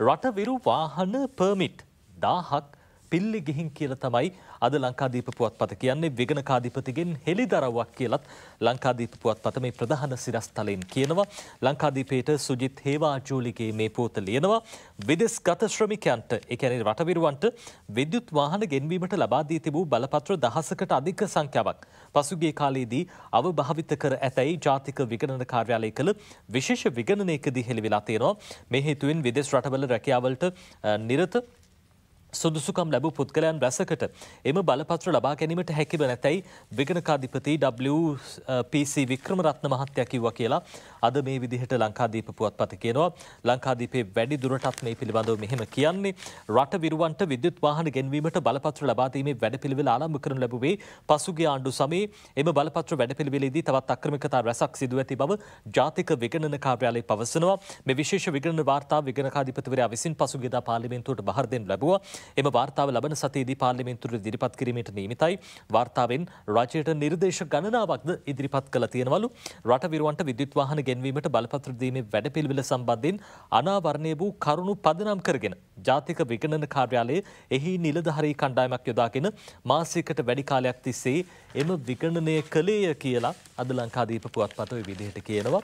රටවිරු වාහන පර්මිට් 1000ක් පිල්ලි ගිහින් කියලා තමයි අද ලංකාදීප පුවත්පත කියන්නේ. විගණකාධිපතිගෙන් හෙළිදරව්වක් කියලත් ලංකාදීප පුවත්පත මේ ප්‍රධාන සිරස්තලයෙන් කියනවා. ලංකාදීපයට සුජිත් හේවාජෝලිගේ මේ පොත ලියනවා. විදේශගත ශ්‍රමිකයන්ට ඒ කියන්නේ රටවිරුවන්ට විද්‍යුත් වාහන ගෙන්වීමට ලබා දී තිබූ බලපත්‍ර 1000කට අධික සංඛ්‍යාවක් පසුගිය කාලයේදී අවභාවිත කර ඇතැයි ජාතික විගණන කාර්යාලය කළ විශේෂ විගණනයකදී හෙළිවෙලා තියෙනවා. මේ හේතුවෙන් විදේශ රටවල රැකියාවලට නිරත සුදුසුකම් ලැබූ පුද්ගලයන් රැසකට එම බලපත්‍ර ලබා ගැනීමට හැකිව නැතැයි විගණකාධිපති WPC වික්‍රමරත්න මහත්තයා කිව්වා කියලා අද මේ විදිහට ලංකාදීප පුවත්පත කියනවා. ලංකාදීපේ වැඩි දුරටත් මේ පිළිබඳව මෙහෙම කියන්නේ රට විරුවන්ට විද්‍යුත් වාහන ගෙන්වීමට බලපත්‍ර ලබා දීමේ වැඩපිළිවෙල ආරම්භ කරනු ලැබුවේ පසුගිය ආණ්ඩු සමයේ එම බලපත්‍ර වැඩපිළිවෙලේදී තවත් අක්‍රමිකතා රැසක් සිදු ඇති බව ජාතික විගණන කාර්යාලය පවසනවා. මේ විශේෂ විගණන වාර්තාව විගණකාධිපතිවරයා විසින් පසුගියදා පාර්ලිමේන්තුවට බහර දෙනු ලැබුවා. එම වාර්තාව ලබන සතියේදී පාර්ලිමේන්තුවට ඉදිරිපත් කිරීමට නියමිතයි. වාර්තාවෙන් රජයට නිර්දේශ ගණනාවක්ද ඉදිරිපත් කළ තියෙනවලු. රට විරුවන්ට විද්‍යුත් වාහන ගෙන්වීමට බලපත්‍ර දීමේ වැඩපිළිවෙල සම්බන්ධයෙන් අනාවරණය වූ කරුණු පදනම් කරගෙන ජාතික විගණන කාර්යාලයේ එහි නිලධාරී කණ්ඩායමක් යොදාගෙන මාසයකට වැඩි කාලයක් තිස්සේ එම විගණනය කළේය කියලා අද ලංකාදීප පුවත්පත ඔය විදිහට කියනවා.